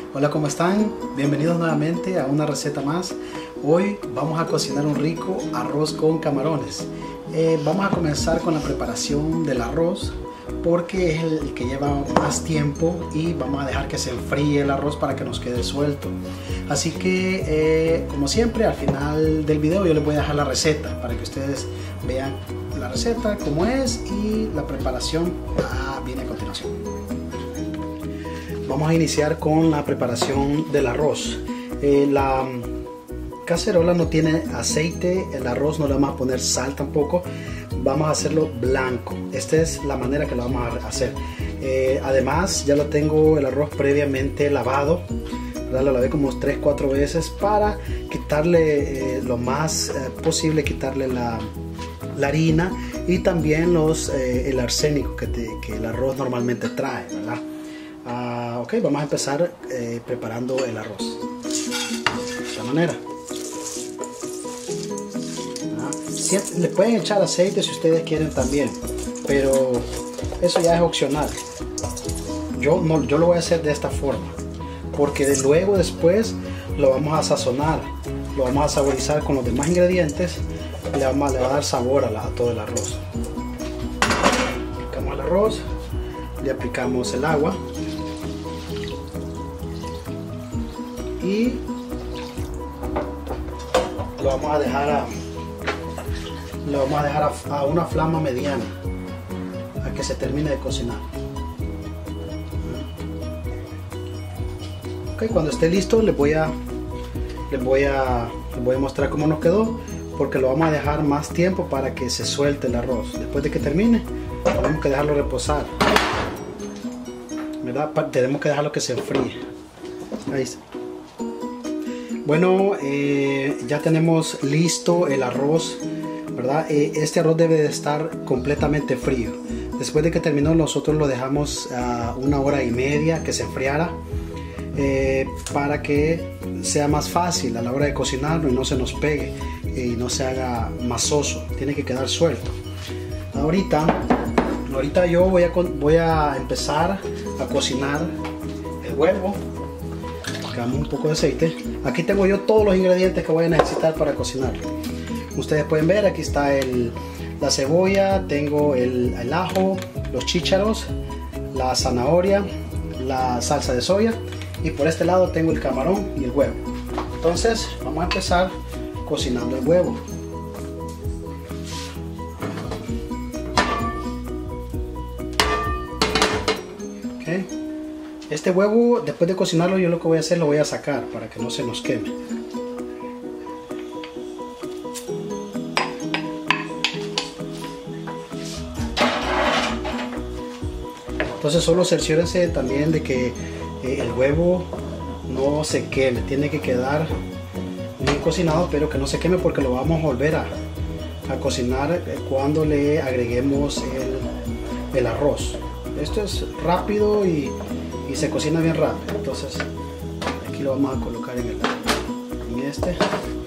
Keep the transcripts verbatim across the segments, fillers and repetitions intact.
Hola, ¿cómo están? Bienvenidos nuevamente a una receta más. Hoy vamos a cocinar un rico arroz con camarones. Eh, vamos a comenzar con la preparación del arroz porque es el que lleva más tiempo y vamos a dejar que se enfríe el arroz para que nos quede suelto. Así que eh, como siempre, al final del video yo les voy a dejar la receta para que ustedes vean la receta cómo es y la preparación ah, viene a continuación. Vamos a iniciar con la preparación del arroz. Eh, la cacerola no tiene aceite, el arroz no le vamos a poner sal tampoco, vamos a hacerlo blanco. Esta es la manera que lo vamos a hacer. Eh, además ya lo tengo el arroz previamente lavado, ¿verdad? Lo lavé como tres cuatro veces para quitarle eh, lo más eh, posible, quitarle la, la harina y también los, eh, el arsénico que, te, que el arroz normalmente trae, ¿verdad? Uh, ok, vamos a empezar eh, preparando el arroz de esta manera. Uh, si, le pueden echar aceite si ustedes quieren también, pero eso ya es opcional. Yo, no, yo lo voy a hacer de esta forma porque de luego después lo vamos a sazonar, lo vamos a saborizar con los demás ingredientes y le, vamos, le va a dar sabor a, la, a todo el arroz. Aplicamos el arroz, le aplicamos el agua y lo vamos a dejar a lo vamos a dejar a, a una flama mediana a que se termine de cocinar. Ok, cuando esté listo les voy a les voy a les voy a mostrar cómo nos quedó, porque lo vamos a dejar más tiempo para que se suelte el arroz. Después de que termine tenemos que dejarlo reposar, ¿verdad? Tenemos que dejarlo que se enfríe. Ahí está. Bueno, eh, ya tenemos listo el arroz, ¿verdad? Eh, este arroz debe de estar completamente frío. Después de que terminó, nosotros lo dejamos a uh, una hora y media que se enfriara eh, para que sea más fácil a la hora de cocinarlo y no se nos pegue y no se haga masoso. Tiene que quedar suelto. Ahorita, ahorita yo voy a, voy a empezar a cocinar el huevo. Un poco de aceite. Aquí tengo yo todos los ingredientes que voy a necesitar para cocinar. Ustedes pueden ver, aquí está el, la cebolla, tengo el, el ajo, los chícharos, la zanahoria, la salsa de soya y por este lado tengo el camarón y el huevo. Entonces vamos a empezar cocinando el huevo. Okay. Este huevo, después de cocinarlo, yo lo que voy a hacer, lo voy a sacar para que no se nos queme. Entonces solo cerciórense también de que eh, el huevo no se queme. Tiene que quedar bien cocinado, pero que no se queme porque lo vamos a volver a, a cocinar eh, cuando le agreguemos el, el arroz. Esto es rápido y y se cocina bien rápido. Entonces aquí lo vamos a colocar en, el, en este.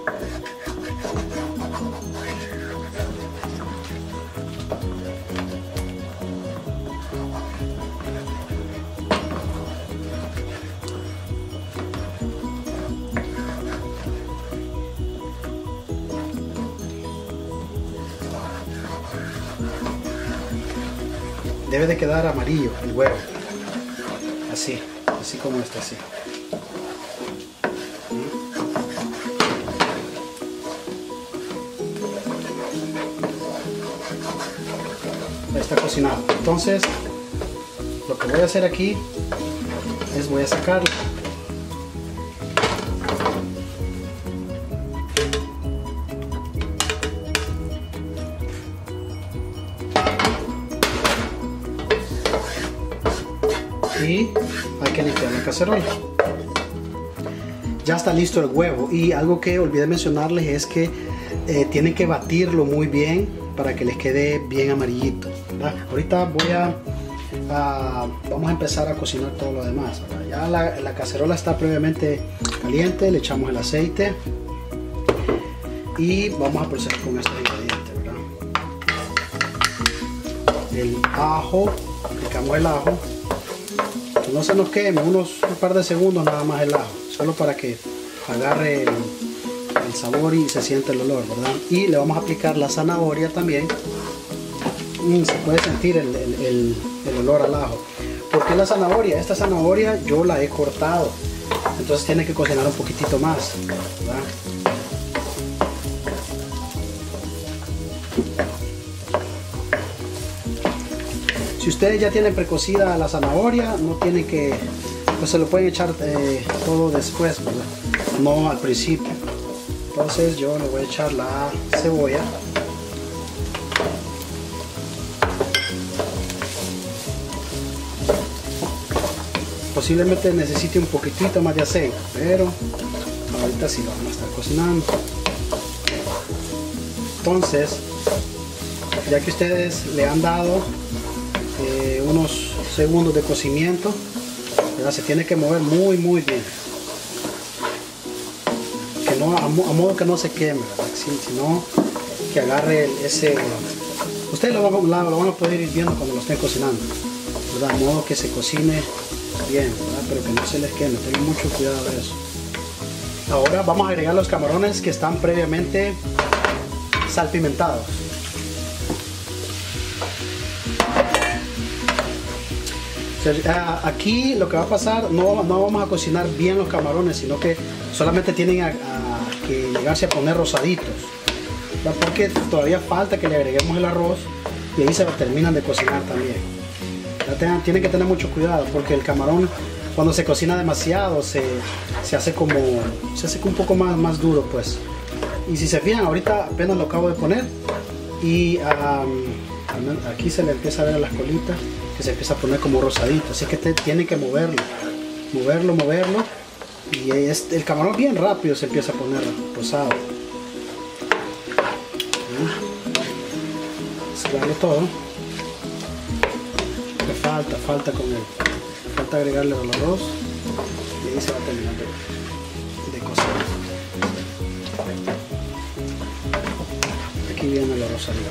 Debe de quedar amarillo el huevo. Así, así como está, así. Ya está cocinado. Entonces, lo que voy a hacer aquí es voy a sacarlo. Y hay que limpiar la cacerola. Ya está listo el huevo y algo que olvidé mencionarles es que eh, tienen que batirlo muy bien para que les quede bien amarillito, ¿verdad? Ahorita voy a, a vamos a empezar a cocinar todo lo demás, ¿verdad? Ya la, la cacerola está previamente caliente, le echamos el aceite y vamos a proceder con estos ingredientes, ¿verdad? El ajo, aplicamos el ajo. que no se nos queme, unos un par de segundos nada más el ajo, solo para que agarre el, el sabor y se siente el olor, ¿verdad? Y le vamos a aplicar la zanahoria también. Mm, se puede sentir el, el, el, el olor al ajo. ¿Por qué la zanahoria? Esta zanahoria yo la he cortado, entonces tiene que cocinar un poquitito más, ¿verdad? Si ustedes ya tienen precocida la zanahoria, no tienen que, pues se lo pueden echar eh, todo después, ¿verdad? No al principio. Entonces yo le voy a echar la cebolla. Posiblemente necesite un poquitito más de aceite, pero ahorita sí lo vamos a estar cocinando. Entonces, ya que ustedes le han dado eh, unos segundos de cocimiento, ¿verdad? Se tiene que mover muy muy bien, que no, a, a modo que no se queme, ¿verdad? Sí, sino que agarre el, ese, ustedes lo van, lo van a poder ir viendo cuando lo estén cocinando, ¿verdad? A modo que se cocine bien, ¿verdad? Pero que no se les queme, tengan mucho cuidado de eso. Ahora vamos a agregar los camarones que están previamente salpimentados. Aquí lo que va a pasar, no, no vamos a cocinar bien los camarones, sino que solamente tienen a, a que llegarse a poner rosaditos, ¿verdad? Porque todavía falta que le agreguemos el arroz y ahí se lo terminan de cocinar también. Tengan, tienen que tener mucho cuidado porque el camarón cuando se cocina demasiado se, se hace como se hace un poco más, más duro, pues. Y si se fijan, ahorita apenas lo acabo de poner y um, aquí se le empieza a ver a las colitas que se empieza a poner como rosadito, así que te, tiene que moverlo, moverlo, moverlo y es, el camarón bien rápido se empieza a poner rosado. Mezclarlo todo. Le falta, falta con él, falta agregarle el arroz y ahí se va a terminar de, de cocer. Aquí viene el arroz arriba.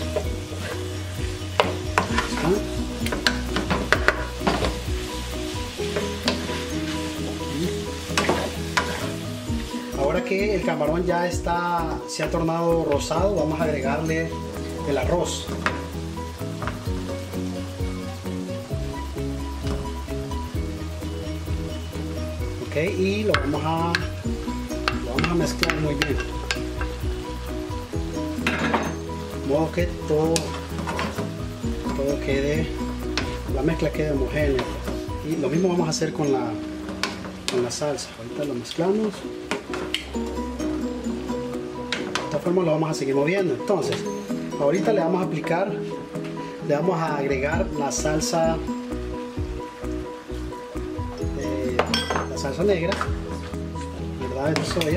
Ahora que el camarón ya está, se ha tornado rosado, vamos a agregarle el arroz. Ok, y lo vamos a, lo vamos a mezclar muy bien. De modo que todo, todo quede, la mezcla quede homogénea. Y lo mismo vamos a hacer con la, con la salsa. Ahorita lo mezclamos. De esta forma lo vamos a seguir moviendo. Entonces, ahorita le vamos a aplicar, le vamos a agregar la salsa, eh, la salsa negra, ¿verdad? De soya,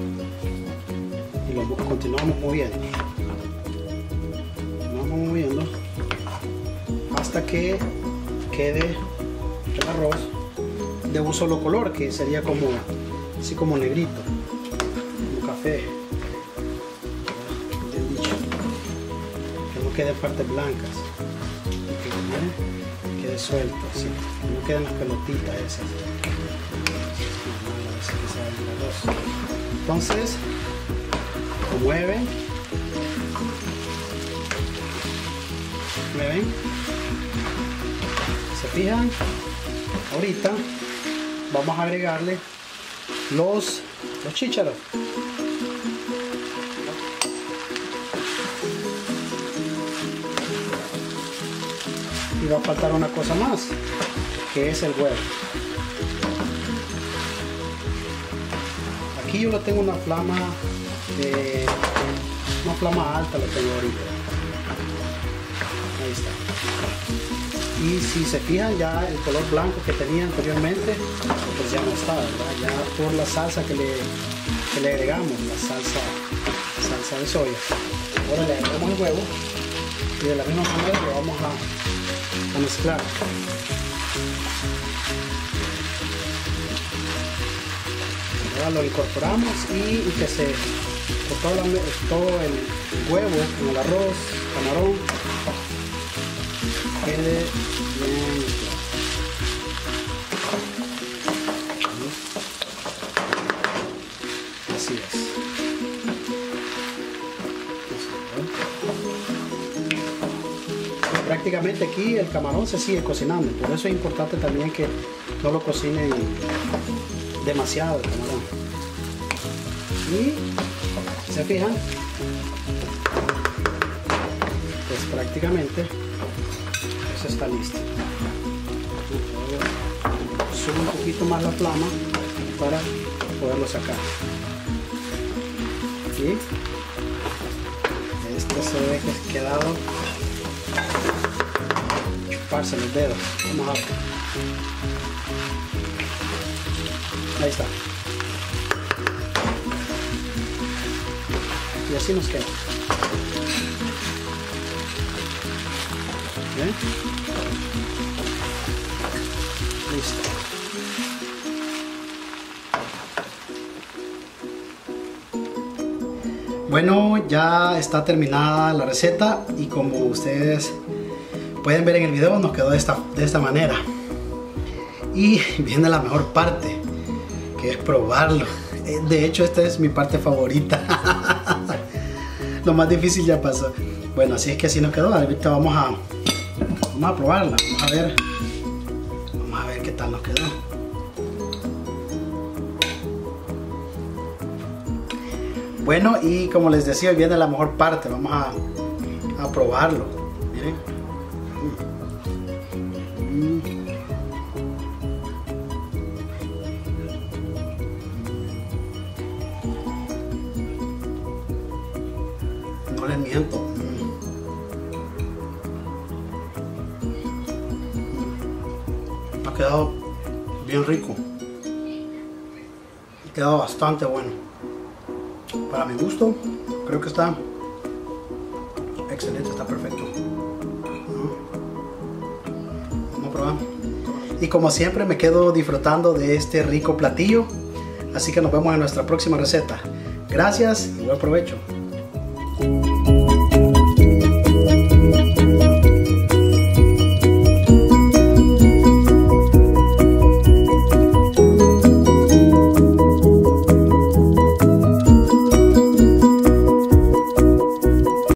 y lo continuamos moviendo, continuamos moviendo hasta que quede el arroz de un solo color, que sería como así como negrito, como café. No queden partes blancas, que quede suelto, así, no queden las pelotitas esas. Entonces lo mueven, mueven, se fijan. Ahorita vamos a agregarle los, los chícharos. Y va a faltar una cosa más, que es el huevo. Aquí yo lo tengo una flama de, una flama alta lo tengo ahorita. Ahí está. Y si se fijan, ya el color blanco que tenía anteriormente pues ya no está, ¿verdad? Ya por la salsa que le, que le agregamos, la salsa, salsa de soya. Ahora le agregamos el huevo y de la misma manera lo vamos a, a mezclar. Ahora lo incorporamos y, y que se por todo, la, todo el huevo con el arroz, camarón, quede bien mezclado. prácticamente aquí el camarón se sigue cocinando. Por eso es importante también que no lo cocinen demasiado el camarón. Y se fijan, pues prácticamente eso está listo. Subo un poquito más la flama para poderlo sacar. Y este se ve que ha quedado chuparse los dedos. Vamos a ver. Ahí está. Y así nos queda. ¿Bien? Listo. Bueno, ya está terminada la receta y como ustedes pueden ver en el video nos quedó de esta, de esta manera. Y viene la mejor parte, que es probarlo. De hecho, esta es mi parte favorita. Lo más difícil ya pasó. Bueno, así es que así nos quedó. Ahorita vamos a, vamos a probarla. Vamos a ver. Vamos a ver qué tal nos quedó. Bueno, y como les decía, viene la mejor parte. Vamos a, a probarlo. Miren. Mm. No les miento. Mm. Ha quedado bien rico. Ha quedado bastante bueno. Para mi gusto, creo que está excelente, está perfecto. Vamos a probar. Y como siempre me quedo disfrutando de este rico platillo. Así que nos vemos en nuestra próxima receta. Gracias y buen provecho.